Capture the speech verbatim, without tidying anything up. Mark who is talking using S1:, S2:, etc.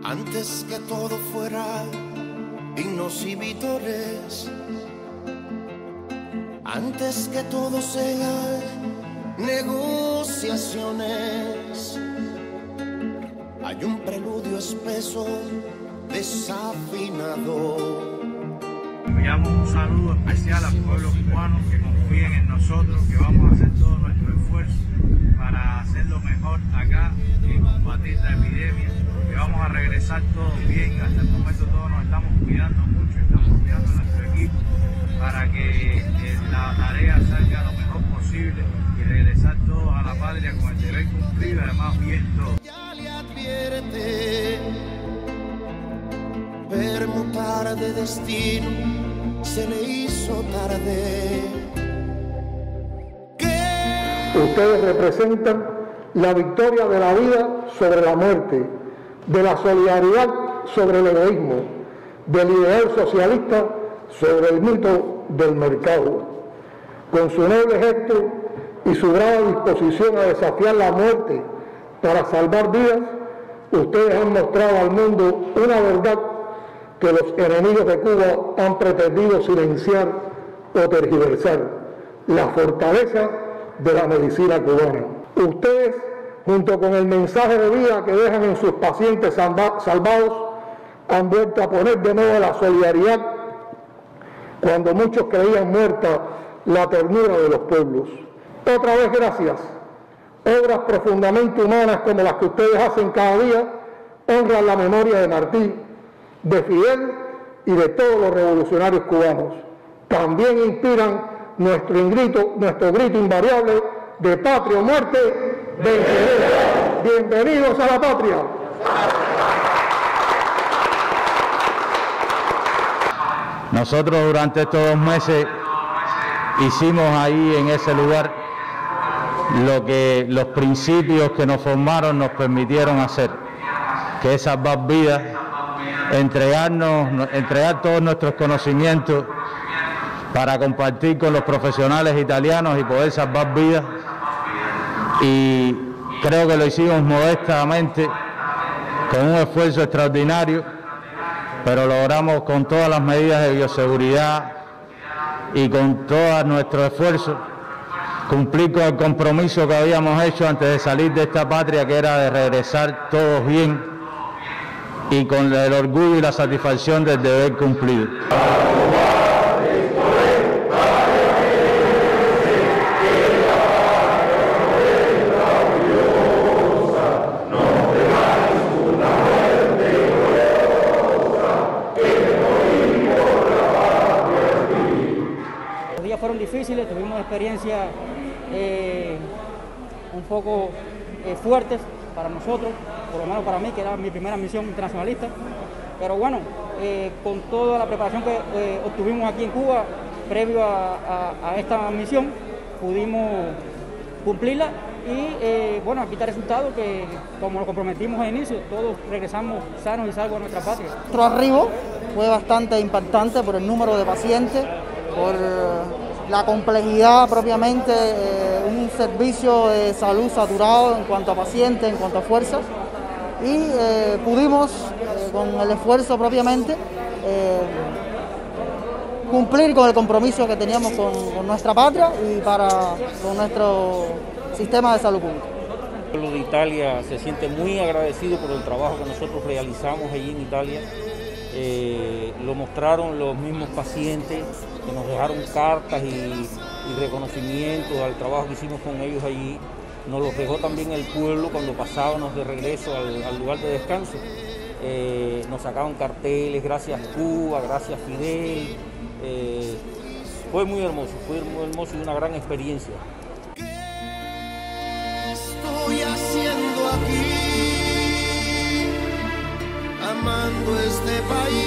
S1: Antes que todo fuera himnos y vítores, antes que todo sea negociaciones, hay un preludio espeso, desafinado.
S2: Enviamos un saludo especial al pueblo cubano que confíen en nosotros, que vamos a hacer todo nuestro esfuerzo para hacerlo mejor acá y combatir la epidemia, que vamos a regresar todos bien. Hasta el momento todos nos estamos cuidando mucho, estamos cuidando a nuestro equipo para que eh, la tarea salga lo mejor posible y regresar todos a la patria con el deber cumplido, además bien todo.
S1: Ya le advierte, permutar de destino se le hizo tarde.
S3: Ustedes representan la victoria de la vida sobre la muerte, de la solidaridad sobre el egoísmo, del ideal socialista sobre el mito del mercado. Con su noble gesto y su brava disposición a desafiar la muerte para salvar vidas, ustedes han mostrado al mundo una verdad que los enemigos de Cuba han pretendido silenciar o tergiversar: la fortaleza de la medicina cubana. Ustedes, junto con el mensaje de vida que dejan en sus pacientes salvados, han vuelto a poner de nuevo la solidaridad cuando muchos creían muerta la ternura de los pueblos. Otra vez gracias. Obras profundamente humanas como las que ustedes hacen cada día honran la memoria de Martí, de Fidel y de todos los revolucionarios cubanos. También inspiran nuestro grito, nuestro grito invariable de patria o muerte, venceremos. Bienvenidos a la patria.
S4: Nosotros durante estos dos meses hicimos ahí en ese lugar lo que los principios que nos formaron nos permitieron hacer, que es salvar vidas, entregarnos, entregar todos nuestros conocimientos para compartir con los profesionales italianos y poder salvar vidas. Y creo que lo hicimos modestamente, con un esfuerzo extraordinario, pero logramos con todas las medidas de bioseguridad y con todo nuestro esfuerzo cumplir con el compromiso que habíamos hecho antes de salir de esta patria, que era de regresar todos bien y con el orgullo y la satisfacción del deber cumplido.
S5: Los días fueron difíciles, tuvimos experiencias eh, un poco eh, fuertes para nosotros, por lo menos para mí, que era mi primera misión internacionalista, pero bueno, eh, con toda la preparación que eh, obtuvimos aquí en Cuba, previo a, a, a esta misión, pudimos cumplirla y eh, bueno, aquí está el resultado que, como lo comprometimos al inicio, todos regresamos sanos y salvos a nuestra patria.
S6: Nuestro arribo fue bastante impactante por el número de pacientes, por la complejidad propiamente, eh, un servicio de salud saturado en cuanto a pacientes, en cuanto a fuerzas, y eh, pudimos, eh, con el esfuerzo propiamente, eh, cumplir con el compromiso que teníamos con, con nuestra patria y para con nuestro sistema de salud pública.
S7: El pueblo de Italia se siente muy agradecido por el trabajo que nosotros realizamos allí en Italia. Eh, lo mostraron los mismos pacientes que nos dejaron cartas y, y reconocimientos al trabajo que hicimos con ellos allí. Nos los dejó también el pueblo cuando pasábamos de regreso al, al lugar de descanso. Eh, nos sacaban carteles, gracias Cuba, gracias Fidel. Eh, fue muy hermoso, fue muy hermoso y una gran experiencia.
S1: ¿Qué estoy haciendo aquí? Amando este país.